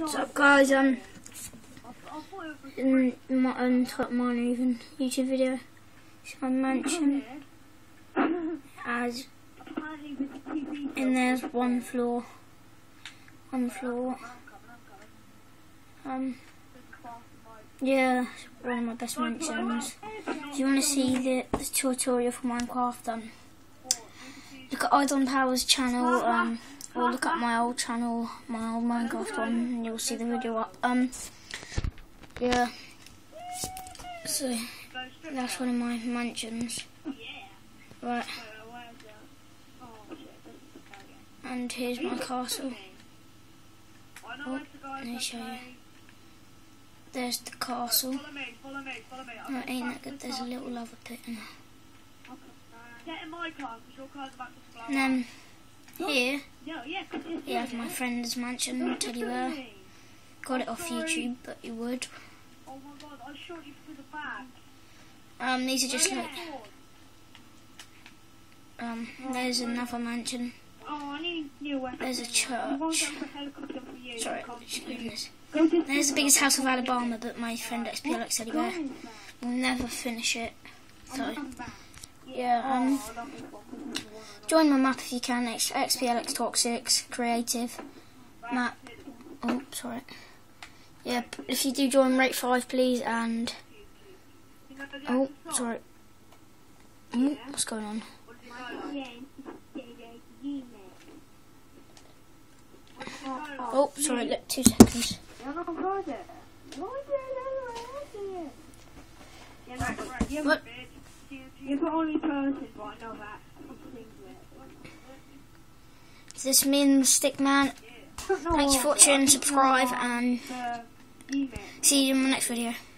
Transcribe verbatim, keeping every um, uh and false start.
What's up, guys? Um, in my own top mine even YouTube video, it's my mansion. As and there's one floor, one floor. Um, yeah, it's one of my best mansions. If you want to see the, the tutorial for Minecraft, um, look at Idon Power's channel. Um. Or look at my old channel, my old Minecraft one, and you'll see the video up. Um, yeah. So that's one of my mansions. Right. And here's my castle. Oh, let me show you. There's the castle. Oh, ain't that good? There's a little lava pit in there. And then here, you have my friend's mansion, Teddy Bear. Got it off YouTube, but you would. Um, these are just like. Um, there's another mansion. There's a church. Sorry, goodness. There's the biggest house of Alabama, but my friend X P L X Teddy Bear will never finish it. So, yeah, um. join my map if you can. X P L X Talk six Creative map. Oh, sorry. Yeah, if you do join, rate five, please. And oh, sorry. Oh, what's going on? Oh, sorry. Look, two seconds. What? You're the only person, but I know that. This is me and the Stick Man. Thanks for watching, subscribe, and see you in my next video.